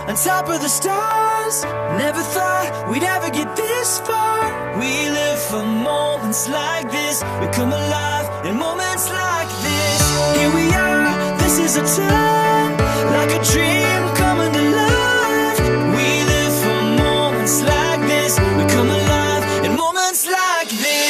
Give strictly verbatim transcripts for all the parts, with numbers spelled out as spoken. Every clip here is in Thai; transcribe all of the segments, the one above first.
on top of the stars. Never thought we'd ever get this far. We live for moments like this. We come alive in moments like this. Here we are, this is a time, like a dream coming to life. We live for moments like this. We come alive in moments like this.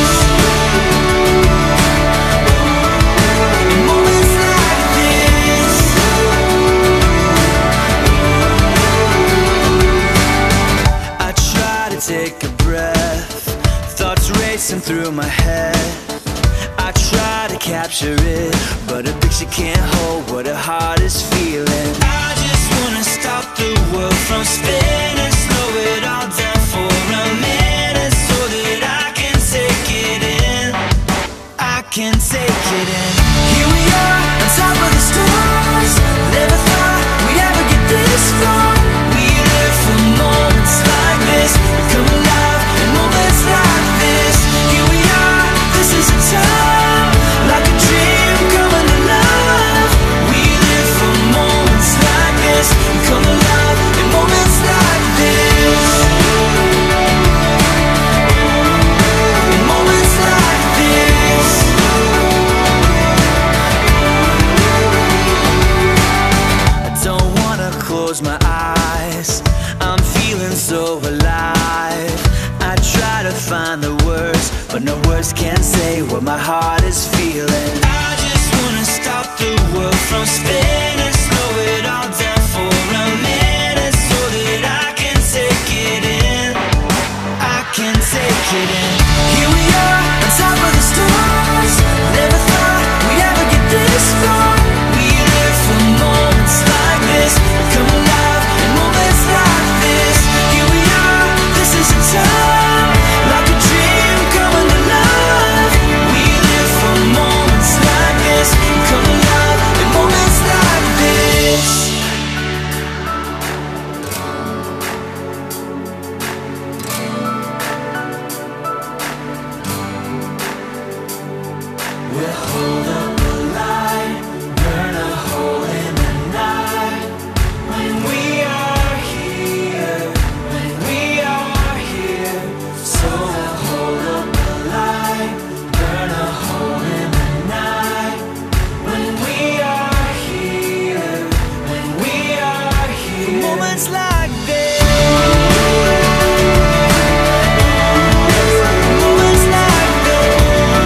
Take a breath, thoughts racing through my head. I try to capture it, but a picture can't hold what a heart is feeling. I just wanna stop the world from spinning, slow it all down for a minute, so that I can take it in. I can take it in. Here we are, on top of the stars. Never thought we'd ever get this far. We live for moments like this. We come alive in moments like this. Here we are, this is a time, like a dream coming alive. We live for moments like this. We come alive in moments like this. In moments like this. I don't wanna close my eyes, I'm feeling so alive. I try to find the words, but no words can say what my heart is feeling. I just wanna stop the world from spinning, slow it all down for a minute, so that I can take it in. I can take it in. Here we are, on top of the stars. Never thought we'd ever get this far. We live for moments like this. We come alive in moments like this. Here we are, this is a time, like a dream coming alive. We live for moments like this. We come alive in moments like this. We'll hold up the light, burn a hole in the night. When we are here, when we are here. So we'll hold up the light, burn a hole in the night. When we are here, when we are here. Moments like this. Moments like this.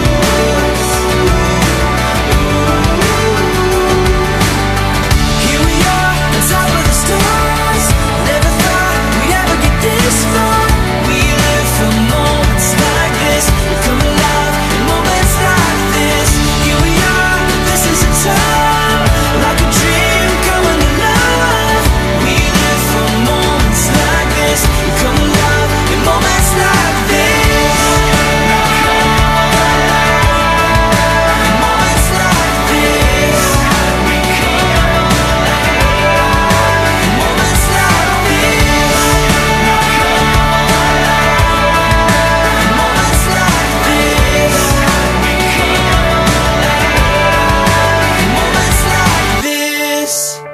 Here we are, on top of the stars. Never thought we'd ever get this far. We live for moments like this. We come alive in moments like this. Here we are, this is a time, like a dream coming alive. We live for moments like this. We come alive in moments like this. In moments like this. We come alive in moments like this. In moments like this. We come alive in moments like this.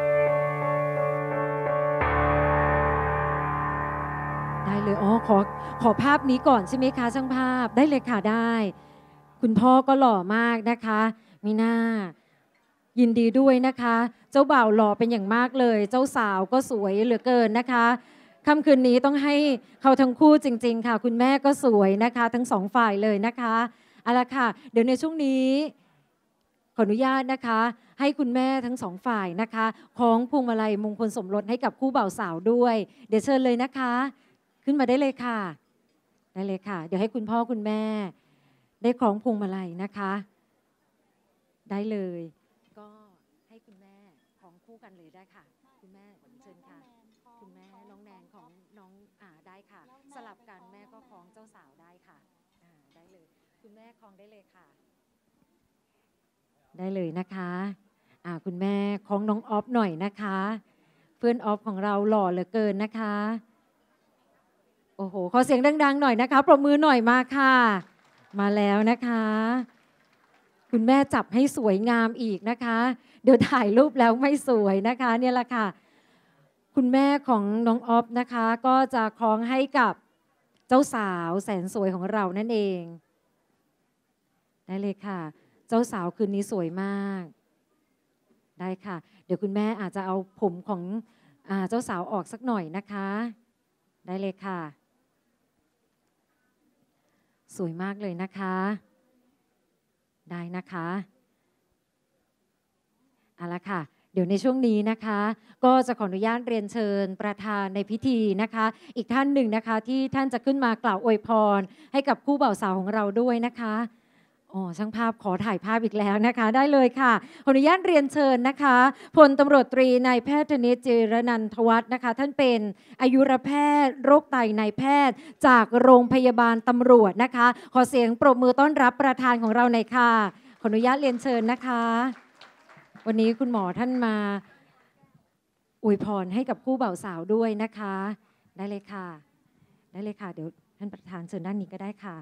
ได้เลยอ๋อขอขอภาพนี้ก่อนใช่ไหมคะช่างภาพได้เลยค่ะได้ คุณพ่อก็หล่อมากนะคะมีหน้ายินดีด้วยนะคะ เจ้าบ่าวหล่อเป็นอย่างมากเลย เจ้าสาวก็สวยเหลือเกินนะคะค่ำคืนนี้ต้องให้เขาทั้งคู่จริงๆค่ะคุณแม่ก็สวยนะคะทั้งสองฝ่ายเลยนะคะเอาละค่ะเดี๋ยวในช่วงนี้ขออนุญาตนะคะให้คุณแม่ทั้งสองฝ่ายนะคะคล้องพวงมาลัยมงคลสมรสให้กับคู่บ่าวสาวด้วยเดี๋ยวเชิญเลยนะคะขึ้นมาได้เลยค่ะได้เลยค่ะเดี๋ยวให้คุณพ่อคุณแม่ได้คล้องพวงมาลัยนะคะได้เลยก็ให้คุณแม่คล้องคู่กันเลยได้ค่ะคุณแม่เชิญค่ะคุณแม่น้องแนนของน้องอ่าได้ค่ะสลับกันแม่ก็คล้องเจ้าสาวได้ค่ะอ่าได้เลยคุณแม่คล้องได้เลยค่ะได้เลยนะคะอ่าคุณแม่คล้องน้องออฟหน่อยนะคะเพื่อนออฟของเราหล่อเหลือเกินนะคะโอ้โหขอเสียงดังๆหน่อยนะคะปรบมือหน่อยมาค่ะมาแล้วนะคะคุณแม่จับให้สวยงามอีกนะคะเดี๋ยวถ่ายรูปแล้วไม่สวยนะคะเนี่ยแหละค่ะคุณแม่ของน้องออฟนะคะก็จะคล้องให้กับเจ้าสาวแสนสวยของเรานั่นเองได้เลยค่ะเจ้าสาวคืนนี้สวยมากได้ค่ะเดี๋ยวคุณแม่อาจจะเอาผมของอ่าเจ้าสาวออกสักหน่อยนะคะได้เลยค่ะสวยมากเลยนะคะได้นะคะเอาละค่ะเดี๋ยวในช่วงนี้นะคะก็จะขออนุญาตเรียนเชิญประธานในพิธีนะคะอีกท่านหนึ่งนะคะที่ท่านจะขึ้นมากล่าวอวยพรให้กับคู่บ่าวสาวของเราด้วยนะคะอ๋อช่างภาพขอถ่ายภาพอีกแล้วนะคะได้เลยค่ะขออนุญาตเรียนเชิญนะคะพลตำรวจตรีนายแพทย์ธนิตจิรนันทวัฒน์นะคะท่านเป็นอายุรแพทย์โรคไตนายแพทย์จากโรงพยาบาลตำรวจนะคะขอเสียงปรบมือต้อนรับประธานของเราหน่อยค่ะขออนุญาตเรียนเชิญนะคะวันนี้คุณหมอท่านมาอวยพรให้กับคู่บ่าวสาวด้วยนะคะได้เลยค่ะได้เลยค่ะเดี๋ยวท่านประธานเชิญด้านนี้ก็ได้ค่ะ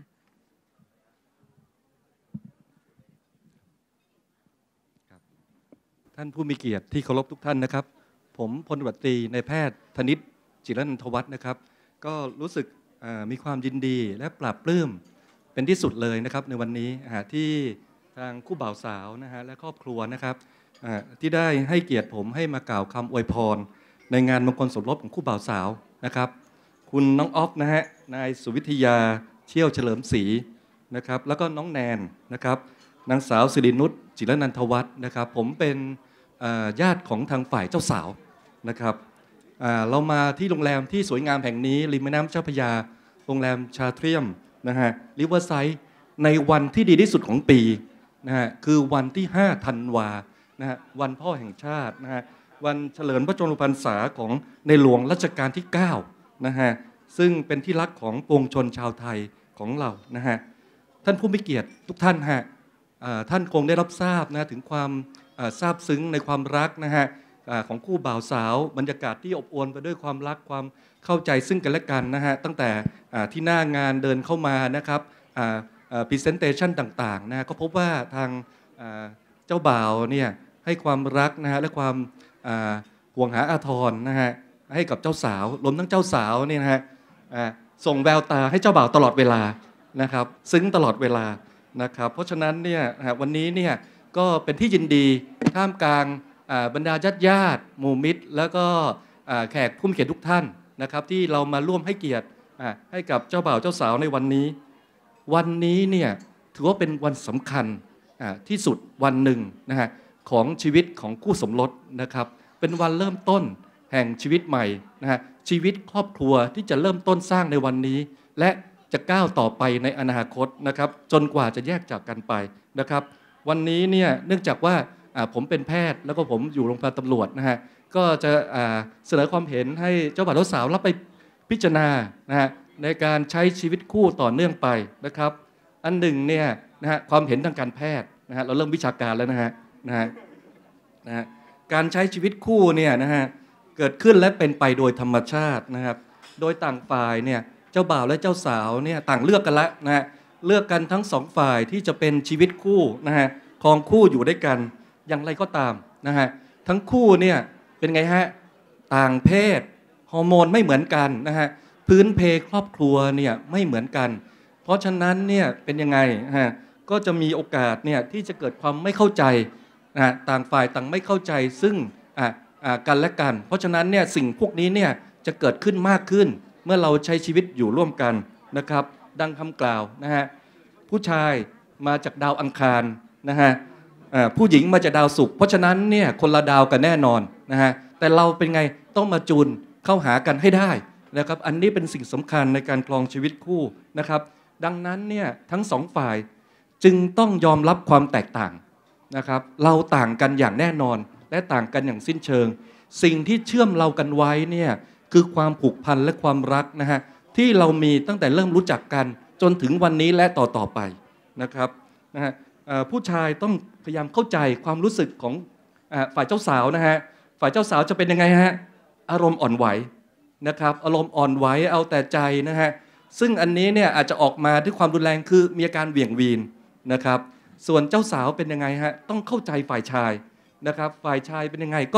ท่านผู้มีเกียรติที่เคารพทุกท่านนะครับผมพลตำรวจตรีนายแพทย์ธนิตจิรนันทวัฒน์นะครับก็รู้สึกมีความยินดีและปลาบปลื้มเป็นที่สุดเลยนะครับในวันนี้ที่ทางคู่บ่าวสาวนะฮะและครอบครัวนะครับที่ได้ให้เกียรติผมให้มากล่าวคำอวยพรในงานมงคลสมรสของคู่บ่าวสาวนะครับคุณน้องออฟนะฮะนายสุวิทยาเชี่ยวเฉลิมศรีนะครับแล้วก็น้องแนนนะครับนางสาวสิรินุชจิรนันทวัฒน์นะครับผมเป็นญาติของทางฝ่ายเจ้าสาวนะครับเรามาที่โรงแรมที่สวยงามแห่งนี้ริมแม่น้ำเจ้าพระยาโรงแรมชาเทรียมนะฮะริเวอร์ไซด์ในวันที่ดีที่สุดของปีนะฮะคือวันที่ห้าธันวานะฮะวันพ่อแห่งชาตินะฮะวันเฉลิมพระชนมพรรษาของในหลวงรัชกาลที่เก้านะฮะซึ่งเป็นที่รักของปวงชนชาวไทยของเรานะฮะท่านผู้มีเกียรติทุกท่านฮะท่านคงได้รับทราบนะถึงความซาบซึ้งในความรักนะฮะของคู่บ่าวสาวบรรยากาศที่อบอวลไปด้วยความรักความเข้าใจซึ่งกันและกันนะฮะตั้งแต่ที่หน้างานเดินเข้ามานะครับพรีเซนเตชันต่างๆนะก็พบว่าทางเจ้าบ่าวเนี่ยให้ความรักนะฮะและความห่วงหาอาทรนะฮะให้กับเจ้าสาวรวมทั้งเจ้าสาวเนี่ยนะฮะส่งแววตาให้เจ้าบ่าวตลอดเวลานะครับซึ้งตลอดเวลานะครับเพราะฉะนั้นเนี่ยวันนี้เนี่ยก็เป็นที่ยินดีท่ามกลางบรรดาญาติญาติหมู่มิตรแล้วก็แขกผู้มีเกียรติทุกท่านนะครับที่เรามาร่วมให้เกียรติให้กับเจ้าบ่าวเจ้าสาวในวันนี้วันนี้เนี่ยถือว่าเป็นวันสำคัญที่สุดวันหนึ่งนะฮะของชีวิตของคู่สมรสนะครับเป็นวันเริ่มต้นแห่งชีวิตใหม่นะฮะชีวิตครอบครัวที่จะเริ่มต้นสร้างในวันนี้และจะก้าวต่อไปในอนาคตนะครับจนกว่าจะแยกจากกันไปนะครับวันนี้เนี่ยเนื่องจากว่าผมเป็นแพทย์แล้วก็ผมอยู่โรงพยาบาลตำรวจนะฮะก็จะเสนอความเห็นให้เจ้าบ่าวเจ้าสาวรับไปพิจารณานะฮะในการใช้ชีวิตคู่ต่อเนื่องไปนะครับอันหนึ่งเนี่ยนะฮะความเห็นทางการแพทย์นะฮะเราเริ่มวิชาการแล้วนะฮะนะฮะนะฮะการใช้ชีวิตคู่เนี่ยนะฮะเกิดขึ้นและเป็นไปโดยธรรมชาตินะครับโดยต่างฝ่ายเนี่ยเจ้าบ่าวและเจ้าสาวเนี่ยต่างเลือกกันแล้วนะฮะเลือกกันทั้งสองฝ่ายที่จะเป็นชีวิตคู่นะฮะครองคู่อยู่ด้วยกันอย่างไรก็ตามนะฮะทั้งคู่เนี่ยเป็นไงฮะต่างเพศฮอร์โมนไม่เหมือนกันนะฮะพื้นเพครอบครัวเนี่ยไม่เหมือนกันเพราะฉะนั้นเนี่ยเป็นยังไงฮะก็จะมีโอกาสเนี่ยที่จะเกิดความไม่เข้าใจนะต่างฝ่ายต่างไม่เข้าใจซึ่งอ่ากันและกันเพราะฉะนั้นเนี่ยสิ่งพวกนี้เนี่ยจะเกิดขึ้นมากขึ้นเมื่อเราใช้ชีวิตอยู่ร่วมกันนะครับดังคำกล่าวนะฮะผู้ชายมาจากดาวอังคารนะฮะผู้หญิงมาจากดาวศุกร์เพราะฉะนั้นเนี่ยคนละดาวกันแน่นอนนะฮะแต่เราเป็นไงต้องมาจูนเข้าหากันให้ได้นะครับอันนี้เป็นสิ่งสำคัญในการครองชีวิตคู่นะครับดังนั้นเนี่ยทั้งสองฝ่ายจึงต้องยอมรับความแตกต่างนะครับเราต่างกันอย่างแน่นอนและต่างกันอย่างสิ้นเชิงสิ่งที่เชื่อมเรากันไว้เนี่ยคือความผูกพันและความรักนะฮะที่เรามีตั้งแต่เริ่มรู้จักกันจนถึงวันนี้และต่อต่อไปนะครับนะฮะผู้ชายต้องพยายามเข้าใจความรู้สึกของฝ่ายเจ้าสาวนะฮะฝ่ายเจ้าสาวจะเป็นยังไงฮะอารมณ์อ่อนไหวนะครับอารมณ์อ่อนไหวเอาแต่ใจนะฮะซึ่งอันนี้เนี่ยอาจจะออกมาด้วยความรุนแรงคือมีอาการเหวี่ยงวีนนะครับส่วนเจ้าสาวเป็นยังไงฮะต้องเข้าใจฝ่ายชายนะครับฝ่ายชายเป็นยังไงก็จะ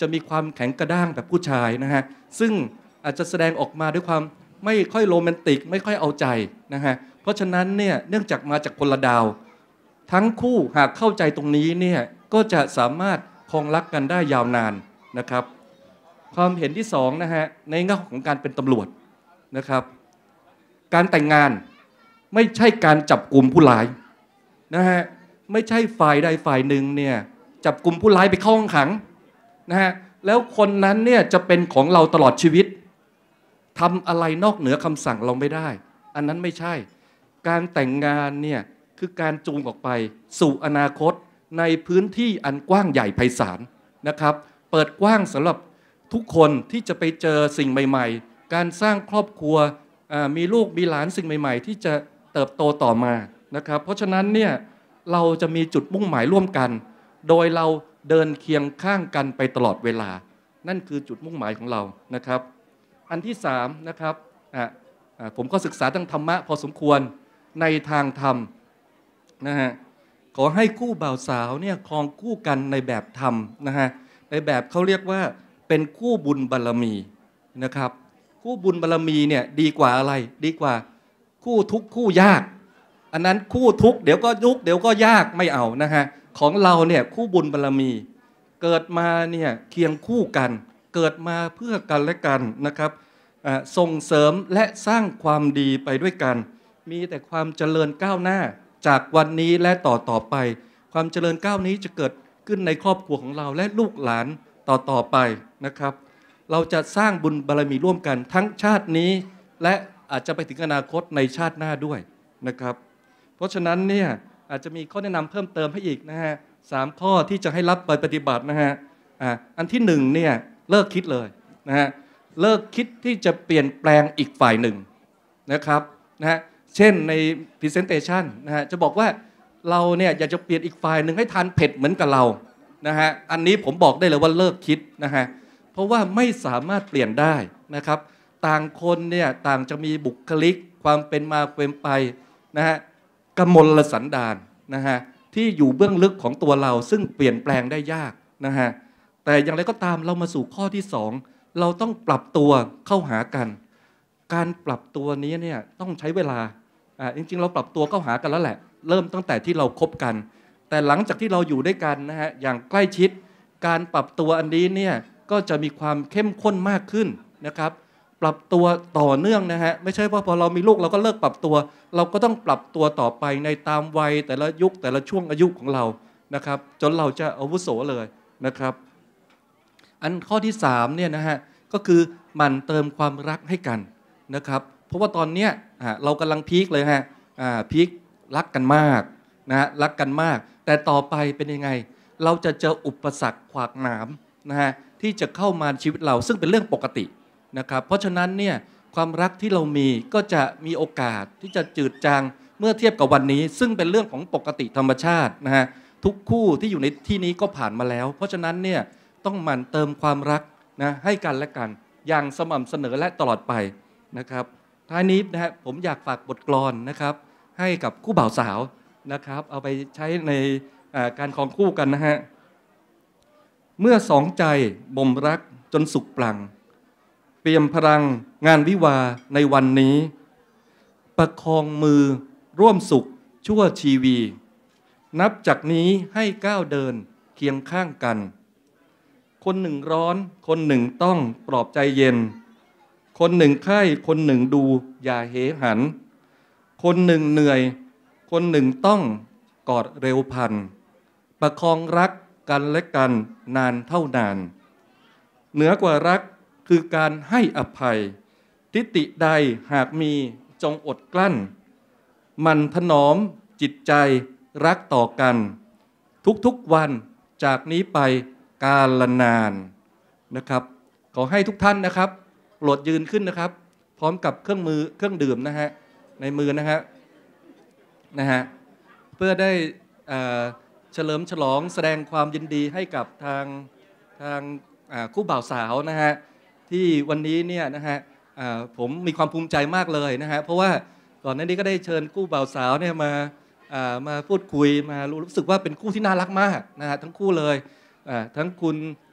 จะมีความแข็งกระด้างแบบผู้ชายนะฮะซึ่งอาจจะแสดงออกมาด้วยความไม่ค่อยโรแมนติกไม่ค่อยเอาใจนะฮะเพราะฉะนั้นเนี่ยเนื่องจากมาจากคนละดาวทั้งคู่หากเข้าใจตรงนี้เนี่ยก็จะสามารถคงรักกันได้ยาวนานนะครับความเห็นที่สองนะฮะในแง่ของการเป็นตำรวจนะครับการแต่งงานไม่ใช่การจับกลุ่มผู้ร้ายนะฮะไม่ใช่ฝ่ายใดฝ่ายหนึ่งเนี่ยจับกลุ่มผู้ร้ายไปเข้าห้องขังนะฮะแล้วคนนั้นเนี่ยจะเป็นของเราตลอดชีวิตทำอะไรนอกเหนือคำสั่งเราไม่ได้อันนั้นไม่ใช่การแต่งงานเนี่ยคือการจูงออกไปสู่อนาคตในพื้นที่อันกว้างใหญ่ไพศาลนะครับเปิดกว้างสำหรับทุกคนที่จะไปเจอสิ่งใหม่ๆการสร้างครอบครัวมีลูกมีหลานสิ่งใหม่ๆที่จะเติบโตต่อมานะครับเพราะฉะนั้นเนี่ยเราจะมีจุดมุ่งหมายร่วมกันโดยเราเดินเคียงข้างกันไปตลอดเวลานั่นคือจุดมุ่งหมายของเรานะครับอันที่สามนะครับผมก็ศึกษาทางธรรมะพอสมควรในทางธรรมนะฮะขอให้คู่บ่าวสาวเนี่ยครองคู่กันในแบบธรรมนะฮะในแบบเขาเรียกว่าเป็นคู่บุญบารมีนะครับคู่บุญบารมีเนี่ยดีกว่าอะไรดีกว่าคู่ทุกข์คู่ยากอันนั้นคู่ทุกข์เดี๋ยวก็ยุกเดี๋ยวก็ยากไม่เอานะฮะของเราเนี่ยคู่บุญบารมีเกิดมาเนี่ยเคียงคู่กันเกิดมาเพื่อกันและกันนะครับส่งเสริมและสร้างความดีไปด้วยกันมีแต่ความเจริญก้าวหน้าจากวันนี้และต่อต่อไปความเจริญก้าวนี้จะเกิดขึ้นในครอบครัวของเราและลูกหลานต่อต่อไปนะครับเราจะสร้างบุญบารมีร่วมกันทั้งชาตินี้และอาจจะไปถึงอนาคตในชาติหน้าด้วยนะครับเพราะฉะนั้นเนี่ยอาจจะมีข้อแนะนำเพิ่มเติมให้อีกนะฮะสามข้อที่จะให้รับไปปฏิบัตินะฮะอ่าอันที่หนึ่งเนี่ยเลิกคิดเลยนะฮะเลิกคิดที่จะเปลี่ยนแปลงอีกฝ่ายหนึ่งนะครับนะฮะเช่นใน presentation นะฮะจะบอกว่าเราเนี่ยอยากจะเปลี่ยนอีกฝ่ายหนึ่งให้ทานเผ็ดเหมือนกับเรานะฮะอันนี้ผมบอกได้เลยว่าเลิกคิดนะฮะเพราะว่าไม่สามารถเปลี่ยนได้นะครับต่างคนเนี่ยต่างจะมีบุคลิกความเป็นมาเป็นไปนะฮะกมลสันดานนะฮะที่อยู่เบื้องลึกของตัวเราซึ่งเปลี่ยนแปลงได้ยากนะฮะแต่อย่างไรก็ตามเรามาสู่ข้อที่สองเราต้องปรับตัวเข้าหากันการปรับตัวนี้เนี่ยต้องใช้เวลาอ่าจริงๆเราปรับตัวเข้าหากันแล้วแหละเริ่มตั้งแต่ที่เราคบกันแต่หลังจากที่เราอยู่ด้วยกันนะฮะอย่างใกล้ชิดการปรับตัวอันนี้เนี่ยก็จะมีความเข้มข้นมากขึ้นนะครับปรับตัวต่อเนื่องนะฮะไม่ใช่ว่าพอเรามีลูกเราก็เลิกปรับตัวเราก็ต้องปรับตัวต่อไปในตามวัยแต่ละยุคแต่ละช่วงอายุของเรานะครับจนเราจะอาวุโสเลยนะครับอันข้อที่สามเนี่ยนะฮะก็คือหมั่นเติมความรักให้กันนะครับเพราะว่าตอนเนี้ยเรากำลังพีคเลยฮะพีครักกันมากนะฮะรักกันมากแต่ต่อไปเป็นยังไงเราจะเจออุปสรรคขวากหนามนะฮะที่จะเข้ามาชีวิตเราซึ่งเป็นเรื่องปกตินะครับเพราะฉะนั้นเนี่ยความรักที่เรามีก็จะมีโอกาสที่จะจืดจางเมื่อเทียบกับวันนี้ซึ่งเป็นเรื่องของปกติธรรมชาตินะฮะทุกคู่ที่อยู่ในที่นี้ก็ผ่านมาแล้วเพราะฉะนั้นเนี่ยต้องหมั่นเติมความรักนะให้กันและกันอย่างสม่ำเสมอและตลอดไปนะครับท้ายนี้นะฮะผมอยากฝากบทกลอนนะครับให้กับคู่บ่าวสาวนะครับเอาไปใช้ในการครองคู่กันนะฮะเมื่อสองใจบ่มรักจนสุขปลั่งเปี่ยมพลังงานวิวาในวันนี้ประคองมือร่วมสุขชั่วชีวีนับจากนี้ให้ก้าวเดินเคียงข้างกันคนหนึ่งร้อนคนหนึ่งต้องปลอบใจเย็นคนหนึ่งไข้คนหนึ่งดูอย่าเหหันคนหนึ่งเหนื่อยคนหนึ่งต้องกอดเร็วพันประคองรักกันและกันนานเท่านานเหนือกว่ารักคือการให้อภัยทิฏฐิใดหากมีจงอดกลั้นมันถนอมจิตใจรักต่อกันทุกๆวันจากนี้ไปกาลนานนะครับขอให้ทุกท่านนะครับโปรดยืนขึ้นนะครับพร้อมกับเครื่องมือเครื่องดื่มนะฮะในมือนะฮะนะฮะเพื่อได้เฉลิมฉลองแสดงความยินดีให้กับทางทางคู่บ่าวสาวนะฮะที่วันนี้เนี่ยนะฮะผมมีความภูมิใจมากเลยนะฮะเพราะว่าก่อนหน้านี้ก็ได้เชิญคู่บ่าวสาวเนี่ยมามาพูดคุยมารู้สึกว่าเป็นคู่ที่น่ารักมากนะฮะทั้งคู่เลยทั้งคุณ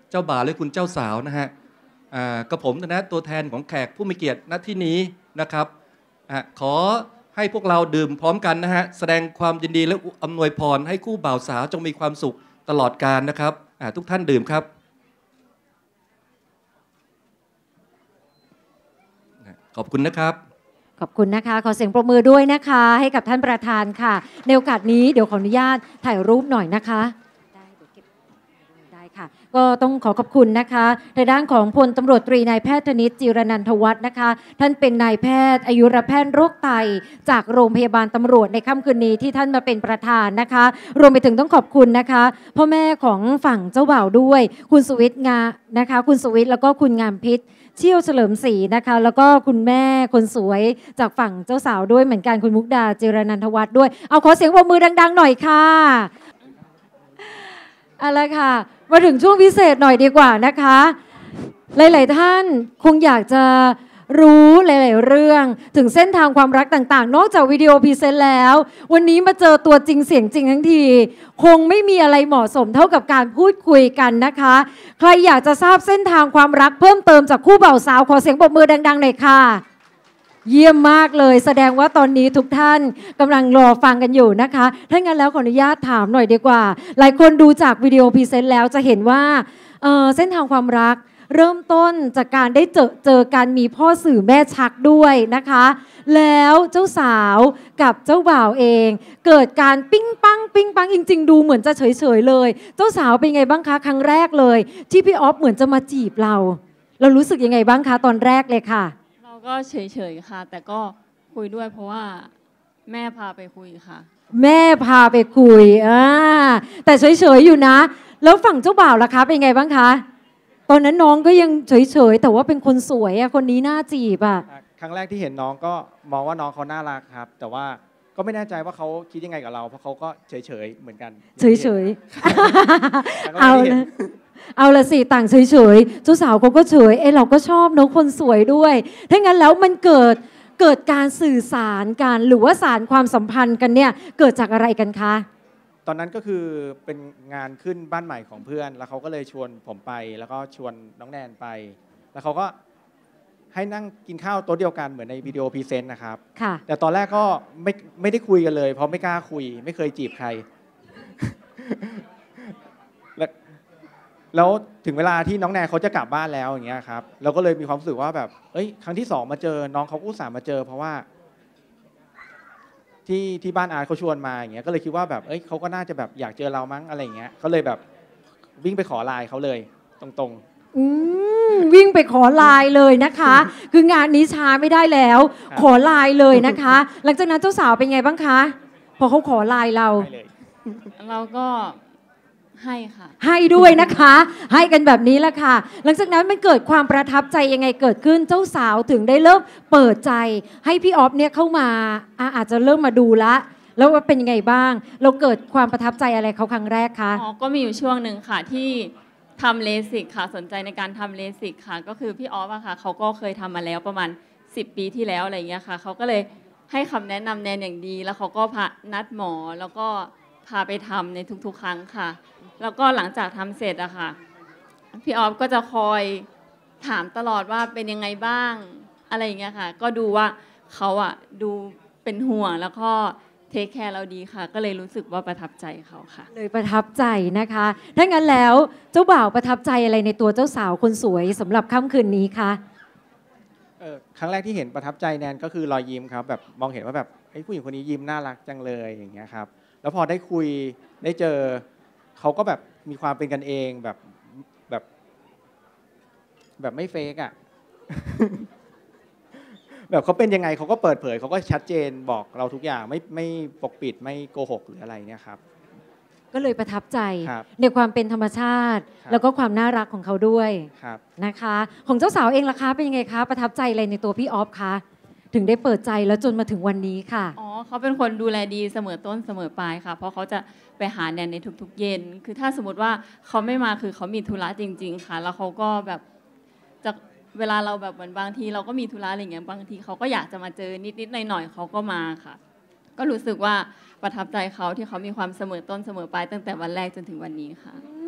เจ้าบ่าวและคุณเจ้าสาวนะฮะกับผมนะตัวแทนของแขกผู้มีเกียรติณที่นี้นะครับขอให้พวกเราดื่มพร้อมกันนะฮะแสดงความยินดีและอำนวยพรให้คู่บ่าวสาวจงมีความสุขตลอดกาลนะครับทุกท่านดื่มครับขอบคุณนะครับขอบคุณนะคะขอเสียงปรบมือด้วยนะคะให้กับท่านประธานค่ะในโอกาสนี้เดี๋ยวขออนุญาตถ่ายรูปหน่อยนะคะได้เดี๋ยวเก็บได้ค่ะก็ต้องขอขอบคุณนะคะในด้านของพลตำรวจตรีนายแพทย์ธนิตจิรนันทวัฒน์นะคะท่านเป็นนายแพทย์อายุรแพทย์โรคไตจากโรงพยาบาลตำรวจในค่ำคืนนี้ที่ท่านมาเป็นประธานนะคะรวมไปถึงต้องขอบคุณนะคะพ่อแม่ของฝั่งเจ้าบ่าวด้วยคุณสุวิทย์งานะคะคุณสุวิทย์แล้วก็คุณงามพิษเชี่ยวเฉลิมศรีนะคะแล้วก็คุณแม่คนสวยจากฝั่งเจ้าสาวด้วยเหมือนกันคุณมุกดาจิรนันทวัฒน์ด้วยเอาขอเสียงปรบมือดังๆหน่อยค่ะเอาละค่ะมาถึงช่วงพิเศษหน่อยดีกว่านะคะหลายๆท่านคงอยากจะรู้หลายๆเรื่องถึงเส้นทางความรักต่างๆนอกจากวิดีโอพรีเซนต์แล้ววันนี้มาเจอตัวจริงเสียงจริงทั้งทีคงไม่มีอะไรเหมาะสมเท่ากับการพูดคุยกันนะคะใครอยากจะทราบเส้นทางความรักเพิ่มเติมจากคู่บ่าวสาวขอเสียงปรบมือดังๆหน่อยค่ะเยี่ยมมากเลยแสดงว่าตอนนี้ทุกท่านกำลังรอฟังกันอยู่นะคะถ้างั้นแล้วขออนุญาตถามหน่อยดีกว่าหลายคนดูจากวิดีโอพรีเซนต์แล้วจะเห็นว่าเอ่อเส้นทางความรักเริ่มต้นจากการได้เจอเจอการมีพ่อสื่อแม่ชักด้วยนะคะแล้วเจ้าสาวกับเจ้าบ่าวเองเกิดการปิ้งปังปิ้งปังจริงๆดูเหมือนจะเฉยๆเลยเจ้าสาวเป็นไงบ้างคะครั้งแรกเลยที่พี่ออฟเหมือนจะมาจีบเราเรารู้สึกยังไงบ้างคะตอนแรกเลยค่ะเราก็เฉยๆค่ะแต่ก็คุยด้วยเพราะว่าแม่พาไปคุยค่ะแม่พาไปคุยอ่าแต่เฉยๆอยู่นะแล้วฝั่งเจ้าบ่าวล่ะคะเป็นไงบ้างคะตอนนั้นน้องก็ยังเฉยๆแต่ว่าเป็นคนสวยอะคนนี้น่าจีบอะครั้งแรกที่เห็นน้องก็มองว่าน้องเขาน่ารักครับแต่ว่าก็ไม่แน่ใจว่าเขาคิดยังไงกับเราเพราะเขาก็เฉยๆเหมือนกันเฉยๆเอาละเอาละสิต่างเฉยๆเจ้าสาวเขาก็เฉยเอ้เราก็ชอบน้องคนสวยด้วยถ้างั้นแล้วมันเกิดเกิดการสื่อสารกันหรือว่าสารความสัมพันธ์กันเนี่ยเกิดจากอะไรกันคะตอนนั้นก็คือเป็นงานขึ้นบ้านใหม่ของเพื่อนแล้วเขาก็เลยชวนผมไปแล้วก็ชวนน้องแนนไปแล้วเขาก็ให้นั่งกินข้าวโต๊ะเดียวกันเหมือนในวิดีโอพรีเซนต์นะครับแต่ตอนแรกก็ไม่ไม่ได้คุยกันเลยเพราะไม่กล้าคุยไม่เคยจีบใคร แล้วแล้วถึงเวลาที่น้องแนนเขาจะกลับบ้านแล้วอย่างเงี้ยครับเราก็เลยมีความรู้สึกว่าแบบเอ้ยครั้งที่สองมาเจอน้องเขาอุตส่าห์มาเจอเพราะว่าที่ที่บ้านอาร์ตเขาชวนมาอย่างเงี้ยก็เลยคิดว่าแบบเอ้ยเขาก็น่าจะแบบอยากเจอเรามั้งอะไรอย่างเงี้ยก็เลยแบบวิ่งไปขอไลน์เขาเลยตรงๆอืมวิ่งไปขอไลน์เลยนะคะคืองานนี้ช้าไม่ได้แล้วขอไลน์เลยนะคะหลังจากนั้นเจ้าสาวเป็นไงบ้างคะพอเขาขอไลน์เราเราก็ให้ค่ะให้ด้วยนะคะให้กันแบบนี้แหละค่ะหลังจากนั้นมันเกิดความประทับใจยังไงเกิดขึ้นเจ้าสาวถึงได้เริ่มเปิดใจให้พี่ออฟเนี่ยเข้ามาอาจจะเริ่มมาดูละแล้วว่าเป็นยังไงบ้างเราเกิดความประทับใจอะไรเขาครั้งแรกคะอ๋อก็มีอยู่ช่วงหนึ่งค่ะที่ทำเลสิกค่ะสนใจในการทำเลสิกค่ะก็คือพี่ออฟอะค่ะเขาก็เคยทำมาแล้วประมาณสิบปีที่แล้วอะไรอย่างเงี้ยค่ะเขาก็เลยให้คำแนะนำแนนอย่างดีแล้วเขาก็พานัดหมอแล้วก็พาไปทำในทุกๆครั้งค่ะแล้วก็หลังจากทำเสร็จอะค่ะพี่ออฟก็จะคอยถามตลอดว่าเป็นยังไงบ้างอะไรอย่างเงี้ยค่ะก็ดูว่าเขาอะดูเป็นห่วงแล้วก็เทคแคร์เราดีค่ะก็เลยรู้สึกว่าประทับใจเขาค่ะเลยประทับใจนะคะถ้างั้นแล้วเจ้าบ่าวประทับใจอะไรในตัวเจ้าสาวคนสวยสำหรับค่ำคืนนี้คะเออครั้งแรกที่เห็นประทับใจแนนก็คือรอยยิ้มครับแบบมองเห็นว่าแบบไอ้ผู้หญิงคนนี้ยิ้มน่ารักจังเลยอย่างเงี้ยครับแล้วพอได้คุยได้เจอเขาก็แบบมีความเป็นกันเองแบบแบบแบบไม่เฟกอ่ะ แบบเขาเป็นยังไงเขาก็เปิดเผยเขาก็ชัดเจนบอกเราทุกอย่างไม่ไม่ปกปิดไม่โกหกหรืออะไรเนี่ยครับก็เลยประทับใจในความเป็นธรรมชาติแล้วก็ความน่ารักของเขาด้วยนะคะของเจ้าสาวเองล่ะคะเป็นยังไงคะประทับใจอะไรในตัวพี่ออฟคะถึงได้เปิดใจแล้วจนมาถึงวันนี้ค่ะอ๋อเขาเป็นคนดูแลดีเสมอต้นเสมอปลายค่ะเพราะเขาจะไปหาแนนในทุกๆเย็นคือถ้าสมมติว่าเขาไม่มาคือเขามีธุระจริงๆค่ะแล้วเขาก็แบบจะเวลาเราแบบเหมือนบางทีเราก็มีธุระอะไรอย่างเงี้ยบางทีเขาก็อยากจะมาเจอนิดๆหน่อยๆเขาก็มาค่ะก็รู้สึกว่าประทับใจเขาที่เขามีความเสมอต้นเสมอปลายตั้งแต่วันแรกจนถึงวันนี้ค่ะ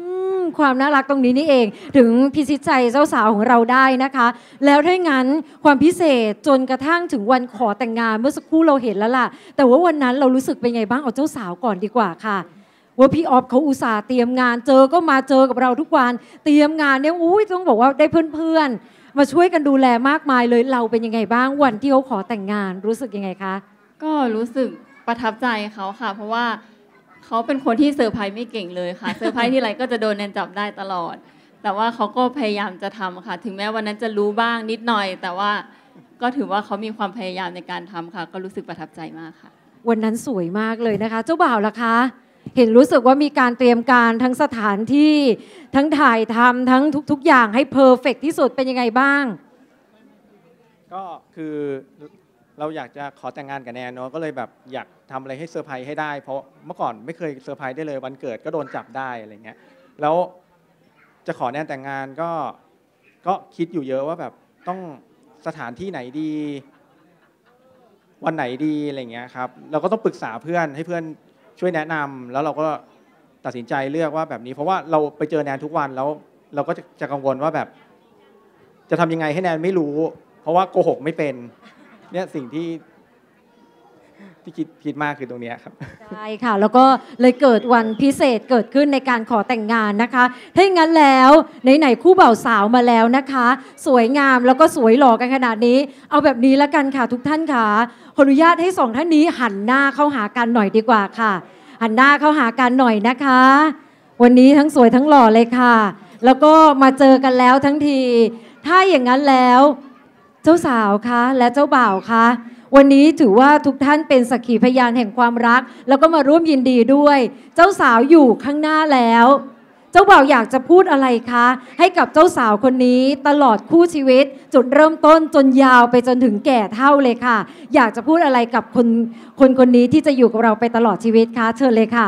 ความน่ารักตรงนี้นี่เองถึงพิชิตใจเจ้าสาวของเราได้นะคะแล้วถ้างั้นความพิเศษจนกระทั่งถึงวันขอแต่งงานเมื่อสักครู่เราเห็นแล้วล่ะแต่ว่าวันนั้นเรารู้สึกเป็นไงบ้างเอาเจ้าสาวก่อนดีกว่าค่ะว่าพี่ออฟเขาอุตส่าห์เตรียมงานเจอก็มาเจอกับเราทุกวันเตรียมงานเนี่ยอุ้ยต้องบอกว่าได้เพื่อนๆมาช่วยกันดูแลมากมายเลยเราเป็นยังไงบ้างวันที่เขาขอแต่งงานรู้สึกยังไงคะก็รู้สึกประทับใจเขาค่ะเพราะว่าเขาเป็นคนที่เซอร์ไพรส์ไม่เก่งเลยค่ะเซอร์ไพรส์ที่ไรก็จะโดนแนนจับได้ตลอดแต่ว่าเขาก็พยายามจะทำค่ะถึงแม้วันนั้นจะรู้บ้างนิดหน่อยแต่ว่าก็ถือว่าเขามีความพยายามในการทำค่ะก็รู้สึกประทับใจมากค่ะวันนั้นสวยมากเลยนะคะเจ้าบ่าวล่ะคะเห็นรู้สึกว่ามีการเตรียมการทั้งสถานที่ทั้งถ่ายทำทั้งทุกๆอย่างให้เพอร์เฟกที่สุดเป็นยังไงบ้างก็คือเราอยากจะขอแต่งงานกับแนนเนาะก็เลยแบบอยากทำอะไรให้เซอร์ไพรส์ให้ได้เพราะเมื่อก่อนไม่เคยเซอร์ไพรส์ได้เลยวันเกิดก็โดนจับได้อะไรเงี้ยแล้วจะขอแนนแต่งงานก็ก็คิดอยู่เยอะว่าแบบต้องสถานที่ไหนดีวันไหนดีอะไรเงี้ยครับเราก็ต้องปรึกษาเพื่อนให้เพื่อนช่วยแนะนำแล้วเราก็ตัดสินใจเลือกว่าแบบนี้เพราะว่าเราไปเจอแนนทุกวันแล้วเราก็จะกังวลว่าแบบจะทำยังไงให้แนนไม่รู้เพราะว่าโกหกไม่เป็นเนี่ยสิ่งที่ที่คิดคิดมากคือตรงนี้ครับใช่ค่ะแล้วก็เลยเกิดวันพิเศษเกิดขึ้นในการขอแต่งงานนะคะถ้าอย่างนั้นแล้วไหนๆคู่บ่าวสาวมาแล้วนะคะสวยงามแล้วก็สวยหล่อกันขนาดนี้เอาแบบนี้แล้วกันค่ะทุกท่านค่ะขออนุญาตให้สองท่านนี้หันหน้าเข้าหากันหน่อยดีกว่าค่ะหันหน้าเข้าหากันหน่อยนะคะวันนี้ทั้งสวยทั้งหล่อเลยค่ะแล้วก็มาเจอกันแล้วทั้งทีถ้าอย่างนั้นแล้วเจ้าสาวคะและเจ้าบ่าวคะวันนี้ถือว่าทุกท่านเป็นสักขีพยานแห่งความรักแล้วก็มาร่วมยินดีด้วยเจ้าสาวอยู่ข้างหน้าแล้วเจ้าบ่าวอยากจะพูดอะไรคะให้กับเจ้าสาวคนนี้ตลอดคู่ชีวิตจุดเริ่มต้นจนยาวไปจนถึงแก่เฒ่าเลยค่ะอยากจะพูดอะไรกับคนคนคนนี้ที่จะอยู่กับเราไปตลอดชีวิตคะเชิญเลยค่ะ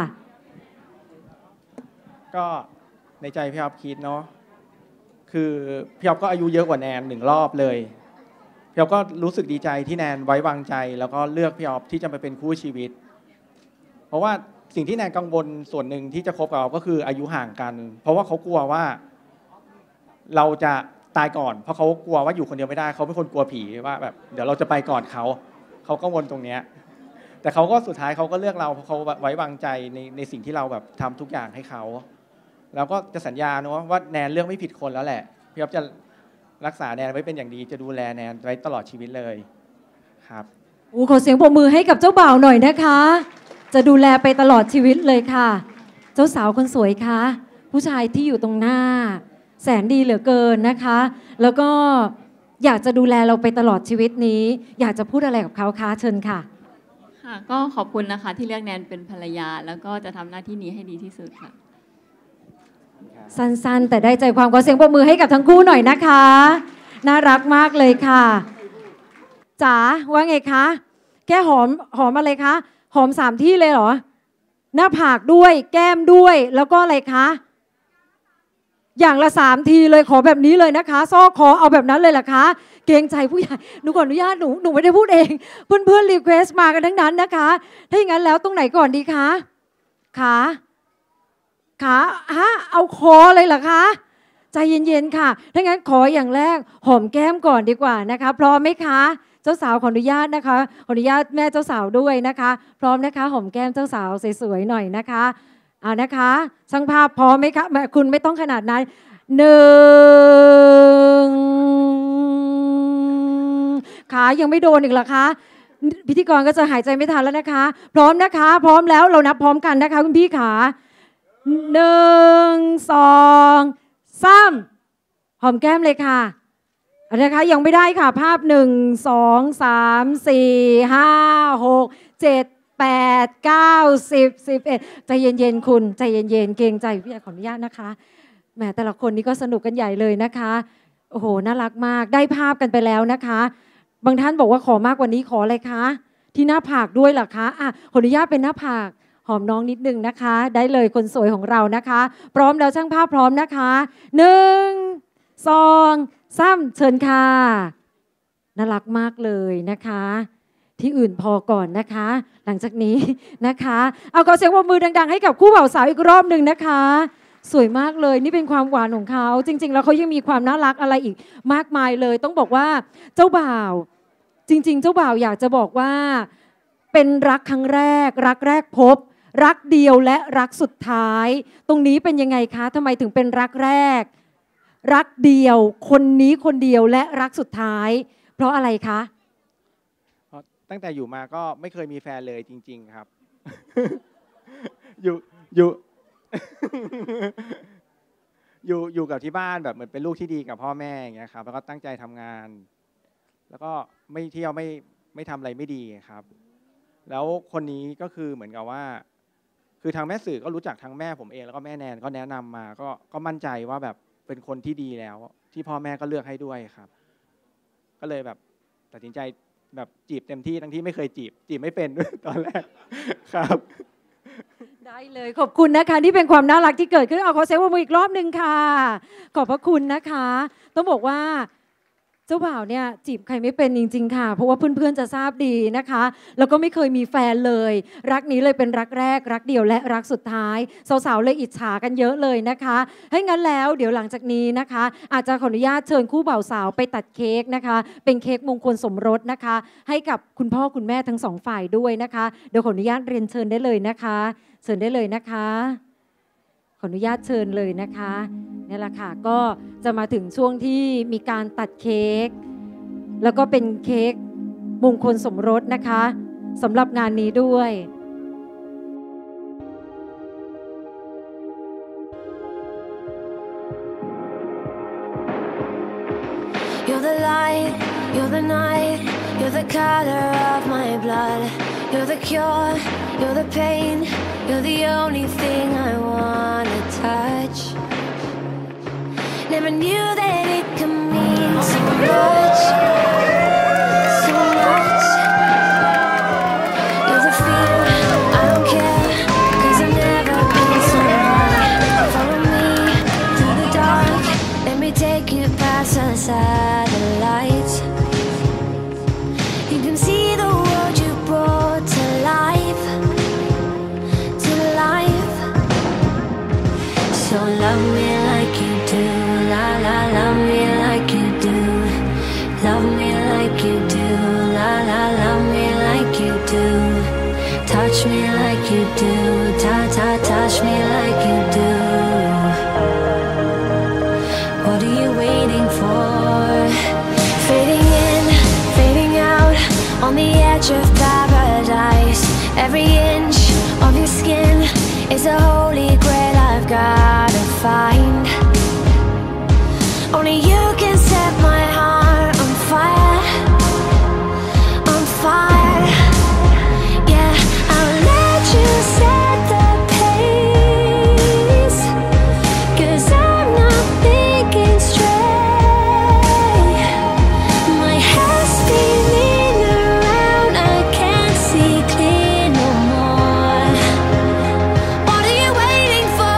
ก็ในใจพี่อ๊อฟคิดเนาะคือพี่อ๊อฟก็อายุเยอะกว่าแนนหนึ่งรอบเลยพี่อ๊อฟก็รู้สึกดีใจที่แนนไว้วางใจแล้วก็เลือกพี่อ๊อฟที่จะมาเป็นคู่ชีวิตเพราะว่าสิ่งที่แนนกังวลส่วนหนึ่งที่จะคบกับเราก็คืออายุห่างกันเพราะว่าเขากลัวว่าเราจะตายก่อนเพราะเขากลัวว่าอยู่คนเดียวไม่ได้เขาเป็นคนกลัวผีว่าแบบเดี๋ยวเราจะไปก่อนเขาเขากังวลตรงเนี้ยแต่เขาก็สุดท้ายเขาก็เลือกเราเพราะเขาไว้วางใจในในสิ่งที่เราแบบทำทุกอย่างให้เขาแล้วก็จะสัญญาเนาะว่าแนนเลือกไม่ผิดคนแล้วแหละพี่อ๊อฟจะรักษาแนนไว้เป็นอย่างดีจะดูแลแนนไว้ตลอดชีวิตเลยครับโอ้ขอเสียงปรบมือให้กับเจ้าบ่าวหน่อยนะคะจะดูแลไปตลอดชีวิตเลยค่ะเจ้าสาวคนสวยคะผู้ชายที่อยู่ตรงหน้าแสนดีเหลือเกินนะคะแล้วก็อยากจะดูแลเราไปตลอดชีวิตนี้อยากจะพูดอะไรกับเขาคะเชิญค่ะค่ะก็ขอบคุณนะคะที่เลือกแนนเป็นภรรยาแล้วก็จะทำหน้าที่นี้ให้ดีที่สุดค่ะสั้นๆแต่ได้ใจความขอเสียงปรบมือให้กับทั้งคู่หน่อยนะคะน่ารักมากเลยค่ะจ๋าว่าไงคะแค่หอมหอมอะไรคะหอมสามที่เลยเหรอหน้าผากด้วยแก้มด้วยแล้วก็อะไรคะอย่างละสามทีเลยขอแบบนี้เลยนะคะซ้อคอเอาแบบนั้นเลยเหรอคะเกรงใจผู้ใหญ่หนูขออนุญาตหนูหนูไม่ได้พูดเองเพื่อนๆรีเควสต์มากันทั้งนั้นนะคะถ้าอย่างนั้นแล้วตรงไหนก่อนดีคะขาขาฮะเอาคอเลยเหรอคะใจเย็นๆค่ะถ้างั้นขออย่างแรกหอมแก้มก่อนดีกว่านะคะพร้อมไหมคะเจ้าสาวขออนุญาตนะคะขออนุญาตแม่เจ้าสาวด้วยนะคะพร้อมนะคะหอมแก้มเจ้าสาวสวยๆหน่อยนะคะอ่านะคะช่างภาพพร้อมไหมคะคุณไม่ต้องขนาดนั้นหนึ่งขายังไม่โดนอีกเหรอคะพิธีกรก็จะหายใจไม่ทันแล้วนะคะพร้อมนะคะพร้อมแล้วเรานับพร้อมกันนะคะคุณพี่ขาหนึ่งสองสามหอมแก้มเลยค่ะนะคะยังไม่ได้ค่ะภาพหนึ่งสองสามสี่ห้าหกเจ็ดแปดเก้าสิบสิบเอ็ดใจเย็นๆคุณใจเย็นๆเกรงใจพี่ขออนุญาตนะคะแหมแต่ละคนนี้ก็สนุกกันใหญ่เลยนะคะโอ้โหน่ารักมากได้ภาพกันไปแล้วนะคะบางท่านบอกว่าขอมากกว่านี้ขออะไรคะที่หน้าผากด้วยเหรอคะอ่ะขออนุญาตเป็นหน้าผากหอมน้องนิดนึงนะคะได้เลยคนสวยของเรานะคะพร้อมแล้วช่างภาพพร้อมนะคะหนึ่งสองสามเชิญค่ะน่ารักมากเลยนะคะที่อื่นพอก่อนนะคะหลังจากนี้นะคะเอาขอเสียงปรบมือดังๆให้กับคู่บ่าวสาวอีกรอบหนึ่งนะคะสวยมากเลยนี่เป็นความหวานของเขาจริงๆแล้วเขายังมีความน่ารักอะไรอีกมากมายเลยต้องบอกว่าเจ้าบ่าวจริงๆเจ้าบ่าวอยากจะบอกว่าเป็นรักครั้งแรกรักแรกพบรักเดียวและรักสุดท้ายตรงนี้เป็นยังไงคะทำไมถึงเป็นรักแรกรักเดียวคนนี้คนเดียวและรักสุดท้ายเพราะอะไรคะตั้งแต่อยู่มาก็ไม่เคยมีแฟนเลยจริงๆครับ อยู่อยู่ อยู่อยู่กับที่บ้านแบบเหมือนเป็นลูกที่ดีกับพ่อแม่อย่างเงี้ยครับแล้วก็ตั้งใจทำงานแล้วก็ไม่เที่ยวไม่ไม่ทำอะไรไม่ดีครับแล้วคนนี้ก็คือเหมือนกับว่าคือทางแม่สื่อก็รู้จักทั้งแม่ผมเองแล้วก็แม่แนนก็แนะนำมาก็ก็มั่นใจว่าแบบเป็นคนที่ดีแล้วที่พ่อแม่ก็เลือกให้ด้วยครับก็เลยแบบตัดสินใจแบบจีบเต็มที่ทั้งที่ไม่เคยจีบจีบไม่เป็นด้วยตอนแรกครับได้เลยขอบคุณนะคะนี่เป็นความน่ารักที่เกิดขึ้นเอาขอเสียงปรบมืออีกรอบหนึ่งค่ะขอบพระคุณนะคะต้องบอกว่าเจ้าบ่าวเนี่ยจีบใครไม่เป็นจริงๆค่ะเพราะว่าเพื่อนๆจะทราบดีนะคะแล้วก็ไม่เคยมีแฟนเลยรักนี้เลยเป็นรักแรกรักเดียวและรักสุดท้ายสาวๆเลยอิจฉากันเยอะเลยนะคะให้งั้นแล้วเดี๋ยวหลังจากนี้นะคะอาจจะขออนุญาตเชิญคู่บ่าวสาวไปตัดเค้กนะคะเป็นเค้กมงคลสมรสนะคะให้กับคุณพ่อคุณแม่ทั้งสองฝ่ายด้วยนะคะเดี๋ยวขออนุญาตเรียนเชิญได้เลยนะคะเชิญได้เลยนะคะขออนุญาตเชิญเลยนะคะนี่แหละค่ะก็จะมาถึงช่วงที่มีการตัดเค้กแล้วก็เป็นเค้กมงคลสมรสนะคะสำหรับงานนี้ด้วย You're the light, you're the night, you're the color of my blood. You're the cure, you're the pain, you're the only thing I wanna touch. Never knew that it could mean so much, so much. You're the fear, I don't care, cause I've never been so high. Follow me through the dark, let me take you past the satellites. You can see the world you brought to life, to life. So love me like you do, la la, love me like you do. Love me like you do, la la, love me like you do. Touch me like you do, ta ta, touch me like you do. What are you waiting for? Fading in, fading out, on the edge of paradise. Every inch of your skin is a holy grail I've gotta find. Only you can set my heart on fire, on fire. Yeah, I'll let you set the pace, cause I'm not thinking straight. My head's spinning around, I can't see clear no more. What are you waiting for?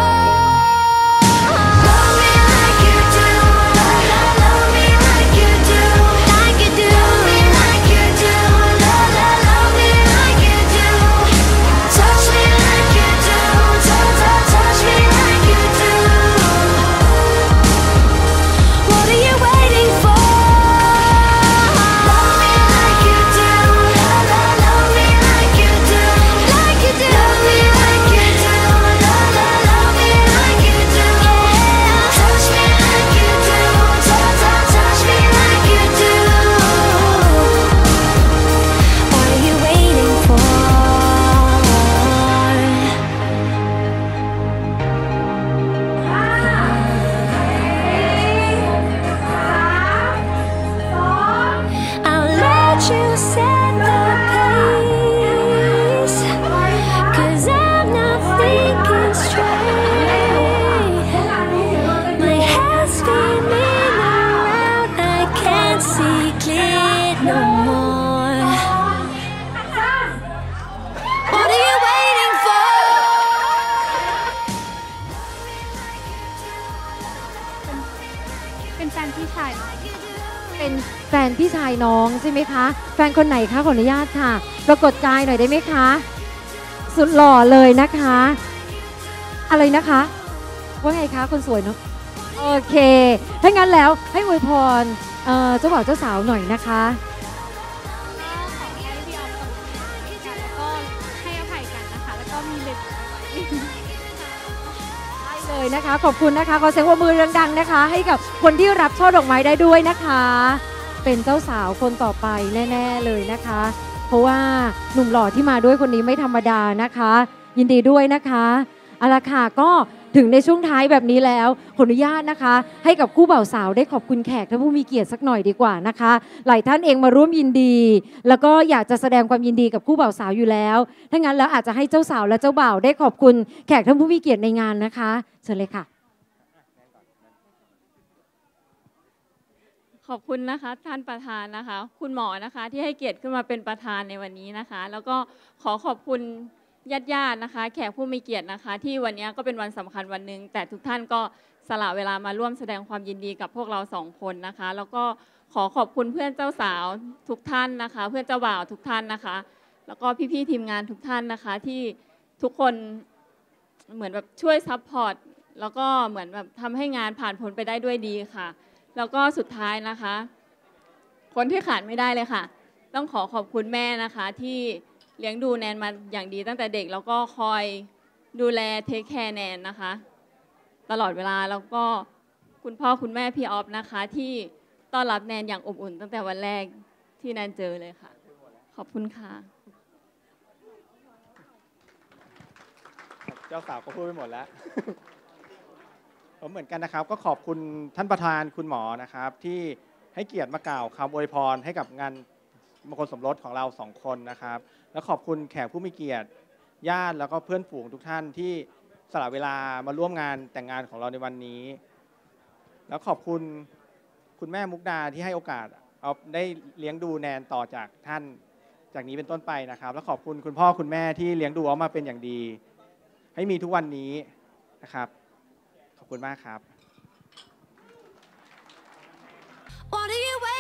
Love me like you do, la la, love me like you do, like you do. Love me like you do, la la, love me like you do. Touch me like you do, touch, touch, touch me like you do. What are you waiting for? Love me like you do, la la, love me like you do, like you do. Love me like you do, la la, love me like you do. Touch me like you do, touch, touch, touch me like you do. What are you waiting for? I'll let you set the pace, cause I'm not thinking straight. My head's spinning around, I can't see clear no more. What are you waiting for? เป็นแฟนพี่ชายเป็นแฟนพี่ชายน้องใช่ไหมคะแฟนคนไหนคะขออนุญาตค่ะปรากฏกายหน่อยได้ไหมคะสุดหล่อเลยนะคะอะไรนะคะโอ้ว่าไงคะคนสวยเนาะโอเคถ้างั้นแล้วให้อวยพรเอ่อเจ้าบ่าวเจ้าสาวหน่อยนะคะก็ขอให้พี่ออฟกับพี่กันแล้วก็ให้อภัยกันนะคะแล้วก็มีเบบีได้เลยนะคะขอบคุณนะคะขอเสียงปรบมือดังๆนะคะให้กับคนที่รับช่อดอกไม้ได้ด้วยนะคะเป็นเจ้าสาวคนต่อไปแน่ๆเลยนะคะเพราะว่าหนุ่มหล่อที่มาด้วยคนนี้ไม่ธรรมดานะคะยินดีด้วยนะคะเอาละค่ะก็ถึงในช่วงท้ายแบบนี้แล้วขออนุญาตนะคะให้กับคู่บ่าวสาวได้ขอบคุณแขกท่านผู้มีเกียรติสักหน่อยดีกว่านะคะหลายท่านเองมาร่วมยินดีแล้วก็อยากจะแสดงความยินดีกับคู่บ่าวสาวอยู่แล้วถ้างั้นแล้วอาจจะให้เจ้าสาวและเจ้าบ่าวได้ขอบคุณแขกท่านผู้มีเกียรติในงานนะคะเชิญเลยค่ะขอบคุณนะคะท่านประธานนะคะคุณหมอนะคะที่ให้เกียรติขึ้นมาเป็นประธานในวันนี้นะคะแล้วก็ขอขอบคุณญาติญาตินะคะแขกผู้มีเกียรตินะคะที่วันนี้ก็เป็นวันสำคัญวันหนึ่งแต่ทุกท่านก็สละเวลามาร่วมแสดงความยินดีกับพวกเราสองคนนะคะแล้วก็ขอขอบคุณเพื่อนเจ้าสาวทุกท่านนะคะเพื่อนเจ้าบ่าวทุกท่านนะคะแล้วก็พี่ๆทีมงานทุกท่านนะคะที่ทุกคนเหมือนแบบช่วยซัพพอร์ตแล้วก็เหมือนแบบทำให้งานผ่านพ้นไปได้ด้วยดีค่ะแล้วก็สุดท้ายนะคะคนที่ขาดไม่ได้เลยค่ะต้องขอขอบคุณแม่นะคะที่เลี้ยงดูแนนมาอย่างดีตั้งแต่เด็กแล้วก็คอยดูแลเทคแคร์แนนนะคะตลอดเวลาแล้วก็คุณพ่อคุณแม่พี่ออฟนะคะที่ต้อนรับแนนอย่างอบอุ่นตั้งแต่วันแรกที่แนนเจอเลยค่ะขอบคุณค่ะเจ้าสาวก็พูดไปหมดแล้ว ผมเหมือนกันนะครับก็ขอบคุณท่านประธานคุณหมอนะครับที่ให้เกียรติมากล่าวคำอวยพรให้กับงานมงคลสมรสของเราสองคนนะครับและขอบคุณแขกผู้มีเกียรติญาติแล้วก็เพื่อนฝูงทุกท่านที่สละเวลามาร่วมงานแต่งงานของเราในวันนี้แล้วขอบคุณคุณแม่มุกดาที่ให้โอกาสเอาได้เลี้ยงดูแนนต่อจากท่านจากนี้เป็นต้นไปนะครับและขอบคุณคุณพ่อคุณแม่ที่เลี้ยงดูเอามาเป็นอย่างดีให้มีทุกวันนี้นะครับขอบคุณมากครับ What are you waiting